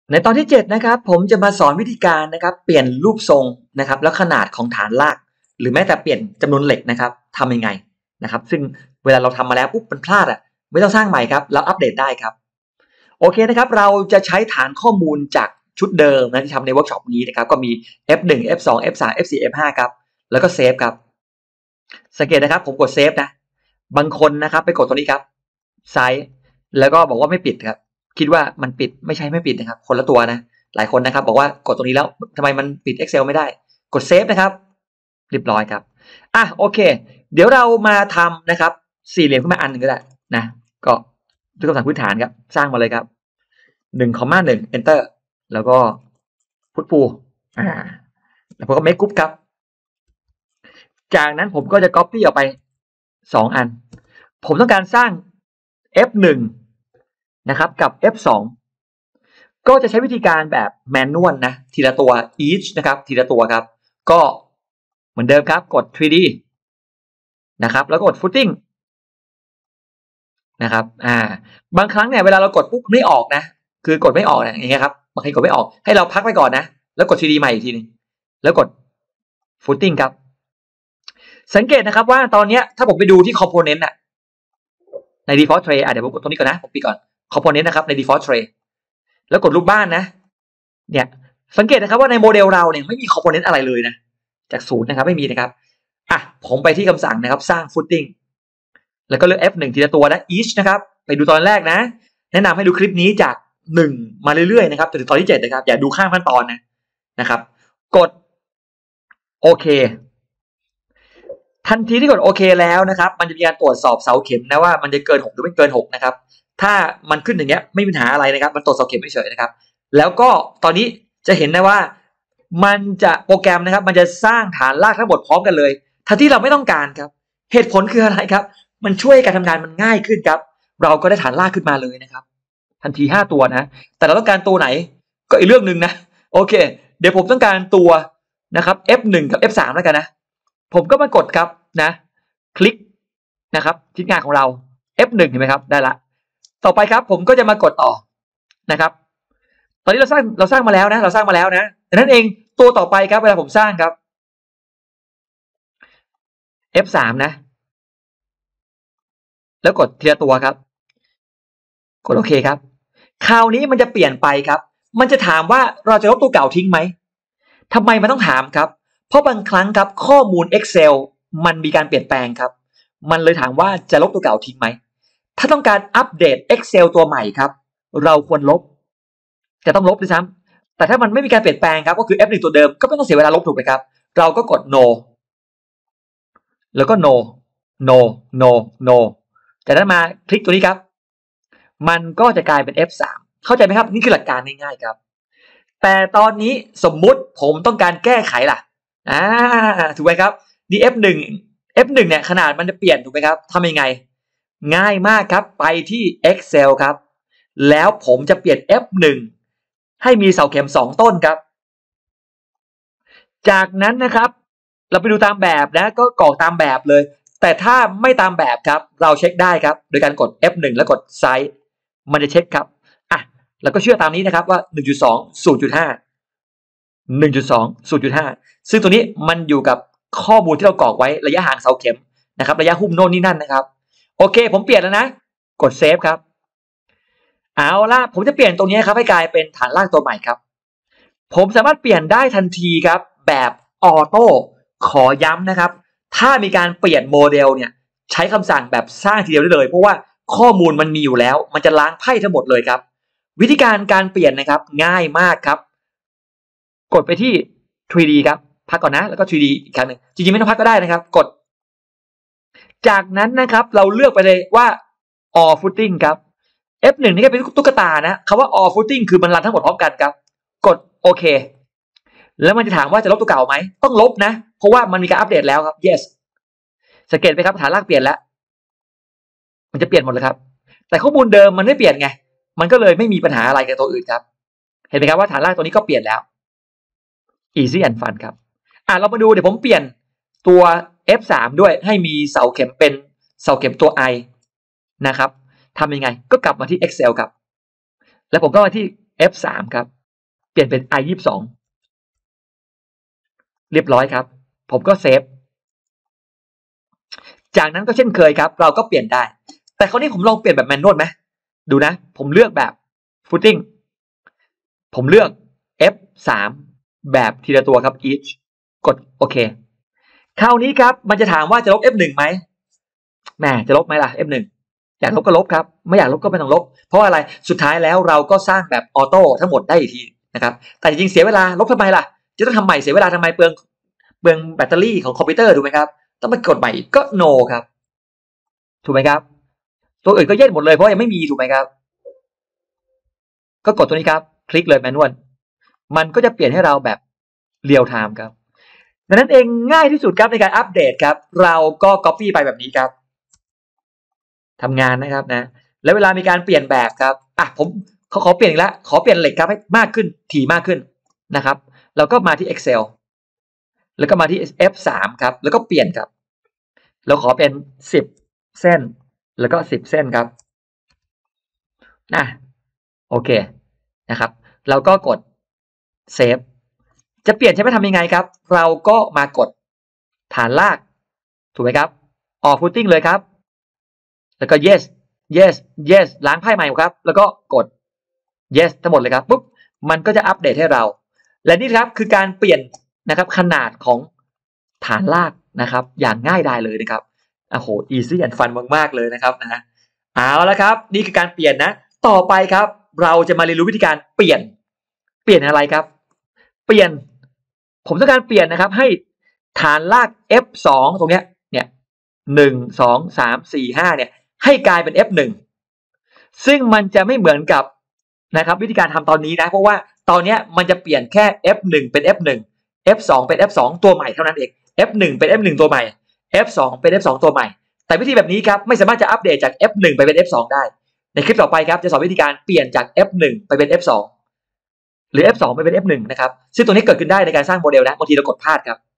ในตอนที่7นะครับผมจะมาสอนวิธีการนะครับเปลี่ยนรูปทรงนะครับแล้วขนาดของฐานรากหรือแม้แต่เปลี่ยนจำนวนเหล็กนะครับทำยังไงนะครับซึ่งเวลาเราทำมาแล้วปุ๊บมันพลาดไม่ต้องสร้างใหม่ครับเราอัปเดตได้ครับโอเคนะครับเราจะใช้ฐานข้อมูลจากชุดเดิมนะที่ทำในเวิร์กช็อปนี้นะครับก็มี F1 F2 F3 F4 F5 ครับแล้วก็เซฟครับสังเกตนะครับผมกดเซฟนะบางคนนะครับไปกดตัวนี้ครับไซส์แล้วก็บอกว่าไม่ปิดครับคิดว่ามันปิดไม่ใช่ไม่ปิดนะครับคนละตัวนะหลายคนนะครับบอกว่ากดตรงนี้แล้วทำไมมันปิด Excel ไม่ได้กดเซฟนะครับเรียบร้อยครับโอเคเดี๋ยวเรามาทำนะครับสี่เหลี่ยมขึ้นมาอันหนึ่งก็ได้นะก็ด้วยคำสั่งพื้นฐานครับสร้างมาเลยครับ1,1 enter แล้วก็พุทพูแล้วผมก็ make group ครับจากนั้นผมก็จะ copy ออกไป2อันผมต้องการสร้าง F1 นะครับกับ F2 ก็จะใช้วิธีการแบบแมนนวลนะทีละตัว each นะครับทีละตัวครับก็เหมือนเดิมครับกด 3D นะครับแล้วก็กด footing นะครับบางครั้งเนี่ยเวลาเรากดปุ๊บไม่ออกนะคือกดไม่ออกอย่างเงี้ยครับบางทีกดไม่ออกให้เราพักไปก่อนนะแล้วกด 3D ใหม่อีกทีนึงแล้วกด footing ครับสังเกตนะครับว่าตอนนี้ถ้าผมไปดูที่ component ใน default tray เดี๋ยวผมกดตรงนี้ก่อนนะผมปิดก่อน component นะครับใน default tray แล้วกดรูปบ้านนะเนี่ยสังเกตนะครับว่าในโมเดลเราเนี่ยไม่มี component อะไรเลยนะจากศูนย์นะครับไม่มีนะครับผมไปที่คำสั่งนะครับสร้าง footing แล้วก็เลือก F1 ทีละตัวนะ each นะครับไปดูตอนแรกนะแนะนำให้ดูคลิปนี้จาก1มาเรื่อยๆนะครับจนถึงตอนที่7นะครับอย่าดูข้ามขั้นตอนนะครับกดโอเคทันทีที่กดโอเคแล้วนะครับมันจะมีการตรวจสอบเสาเข็มนะว่ามันจะเกิน6หรือไม่เกิน6นะครับถ้ามันขึ้นอย่างเงี้ยไม่มีปัญหาอะไรนะครับมันตรวจเสาเข็มเฉยๆนะครับแล้วก็ตอนนี้จะเห็นได้ว่ามันจะโปรแกรมนะครับมันจะสร้างฐานรากทั้งหมดพร้อมกันเลยทั้งที่เราไม่ต้องการครับเหตุผลคืออะไรครับมันช่วยการทำงานมันง่ายขึ้นครับเราก็ได้ฐานรากขึ้นมาเลยนะครับทันที5ตัวนะแต่เราต้องการตัวไหนก็อีกเรื่องนึงนะโอเคเดี๋ยวผมต้องการตัวนะครับ F1 กับ F3 แล้วกันนะผมก็มากดครับนะคลิกนะครับชิ้นงานของเรา F1 เห็นไหมครับได้ละต่อไปครับผมก็จะมากดต่อนะครับตอนนี้เราสร้างมาแล้วนะเราสร้างมาแล้วนะดังนั้นเองตัวต่อไปครับเวลาผมสร้างครับ F3 นะแล้วกดทีละตัวครับกดโอเคครับคราวนี้มันจะเปลี่ยนไปครับมันจะถามว่าเราจะลบตัวเก่าทิ้งไหมทำไมมันต้องถามครับเพราะบางครั้งครับข้อมูล Excel มันมีการเปลี่ยนแปลงครับมันเลยถามว่าจะลบตัวเก่าทิ้งไหมถ้าต้องการอัปเดต Excel ตัวใหม่ครับเราควรลบจะต้องลบด้วยซ้ำแต่ถ้ามันไม่มีการเปลี่ยนแปลงครับก็คือ F1 ตัวเดิมก็ไม่ต้องเสียเวลาลบถูกไหมครับเราก็กด no แล้วก็ no no no no จากนั้นมาคลิกตัวนี้ครับมันก็จะกลายเป็น F3 เข้าใจไหมครับนี่คือหลักการง่ายๆครับแต่ตอนนี้สมมุติผมต้องการแก้ไขล่ะถูกไหมครับ F1 เนี่ยขนาดมันจะเปลี่ยนถูกไหมครับทำยังไงง่ายมากครับไปที่ Excel ครับแล้วผมจะเปลี่ยน F1 ให้มีเสาเข็ม2ต้นครับจากนั้นนะครับเราไปดูตามแบบนะก็กรอกตามแบบเลยแต่ถ้าไม่ตามแบบครับเราเช็คได้ครับโดยการกด F1 แล้วกดไซส์มันจะเช็คครับแล้วก็เชื่อตามนี้นะครับว่า 1.2 0.5 1.2 0.5 ซึ่งตัวนี้มันอยู่กับข้อมูลที่เรากรอกไว้ระยะห่างเสาเข็มนะครับระยะหุ้มโน่นนี่นั่นนะครับโอเคผมเปลี่ยนแล้วนะกดเซฟครับเอาล่ะผมจะเปลี่ยนตรงนี้ครับให้กลายเป็นฐานรากตัวใหม่ครับผมสามารถเปลี่ยนได้ทันทีครับแบบออโต้ขอย้ำนะครับถ้ามีการเปลี่ยนโมเดลเนี่ยใช้คำสั่งแบบสร้างทีเดียวได้เลยเพราะว่าข้อมูลมันมีอยู่แล้วมันจะล้างไพ่ทั้งหมดเลยครับวิธีการเปลี่ยนนะครับง่ายมากครับกดไปที่ 3D ครับพักก่อนนะแล้วก็ 3D อีกครั้งหนึ่งจริงๆไม่ต้องพักก็ได้นะครับกดจากนั้นนะครับเราเลือกไปเลยว่า all footing ครับ F1 นี่ก็เป็นตุ๊กตานะคำว่า all footing คือมันรันทั้งหมดพร้อมกันครับกดโอเคแล้วมันจะถามว่าจะลบตัวเก่าไหมต้องลบนะเพราะว่ามันมีการอัปเดตแล้วครับ yes สังเกตไหมครับฐานรากเปลี่ยนแล้วมันจะเปลี่ยนหมดเลยครับแต่ข้อมูลเดิมมันไม่เปลี่ยนไงมันก็เลยไม่มีปัญหาอะไรกับตัวอื่นครับเห็นไหมครับว่าฐานรากตัวนี้ก็เปลี่ยนแล้ว easy and fun ครับเรามาดูเดี๋ยวผมเปลี่ยนตัว F3 ด้วยให้มีเสาเข็มเป็นเสาเข็มตัว I นะครับทำยังไงก็กลับมาที่ Excel ครับแล้วผมก็มาที่ F3 ครับเปลี่ยนเป็น i22 เรียบร้อยครับผมก็เซฟจากนั้นก็เช่นเคยครับเราก็เปลี่ยนได้แต่คราวนี้ผมลองเปลี่ยนแบบแมนนวลไหมดูนะผมเลือกแบบ footing ผมเลือก F3 แบบทีละตัวครับ each กดโอเคคราวนี้ครับมันจะถามว่าจะลบ F1 ไหมแหมจะลบไหมล่ะ F1 อยากลบก็ลบครับไม่อยากลบก็ไม่ต้องลบเพราะอะไรสุดท้ายแล้วเราก็สร้างแบบออโต้ทั้งหมดได้อีกทีนะครับแต่จริงๆเสียเวลาลบทำไมล่ะจะต้องทำใหม่เสียเวลาทำไมเปลืองแบตเตอรี่ของคอมพิวเตอร์ถูกไหมครับต้องไปกดใหม่ก็ no ครับถูกไหมครับตัวอื่นก็เย็นหมดเลยเพราะยังไม่มีถูกไหมครับก็กดตัวนี้ครับคลิกเลยแมนนวลมันก็จะเปลี่ยนให้เราแบบเรียลไทม์ครับดังนั้นเองง่ายที่สุดครับในการอัปเดตครับเราก็ copy ไปแบบนี้ครับทำงานนะครับนะแล้วเวลามีการเปลี่ยนแบบครับผมขอเปลี่ยนอีกแล้วขอเปลี่ยนเหล็กครับให้มากขึ้นถี่มากขึ้นนะครับเราก็มาที่ Excel แล้วก็มาที่ F3 ครับแล้วก็เปลี่ยนครับเราขอเป็น10เส้นแล้วก็10เส้นครับโอเคนะครับเราก็กดเซฟจะเปลี่ยนใช่ไหมทำยังไงครับเราก็มากดฐานลากถูกไหมครับออก footing เลยครับแล้วก็ yes yes yes ล้างไพ่ใหม่ครับแล้วก็กด yes ทั้งหมดเลยครับปุ๊บมันก็จะอัปเดตให้เราและนี่ครับคือการเปลี่ยนนะครับขนาดของฐานลากนะครับอย่างง่ายดายเลยนะครับโอ้โห easy and fun มากๆเลยนะครับนะเอาละครับนี่คือการเปลี่ยนนะต่อไปครับเราจะมาเรียนรู้วิธีการเปลี่ยนอะไรครับเปลี่ยนผมต้องการเปลี่ยนนะครับให้ฐานลาก F2 ตรงเนี้ยเนี่ย1 2 3 4 5เนี่ยให้กลายเป็น F1 ซึ่งมันจะไม่เหมือนกับนะครับวิธีการทำตอนนี้นะเพราะว่าตอนนี้มันจะเปลี่ยนแค่ F1 เป็น F1 F2 เป็น F2 ตัวใหม่เท่านั้นเอง F1 เป็น F1 ตัวใหม่ F2 เป็น F2 ตัวใหม่แต่วิธีแบบนี้ครับไม่สามารถจะอัปเดตจาก F1 ไปเป็น F2 ได้ในคลิปต่อไปครับจะสอนวิธีการเปลี่ยนจาก F1 ไปเป็น F2 หรือ F2 ไปเป็น F1 นะครับซึ่งตรงนี้เกิดขึ้นได้ในการสร้างโมเดลนะบางทีเรากดพลาดครับ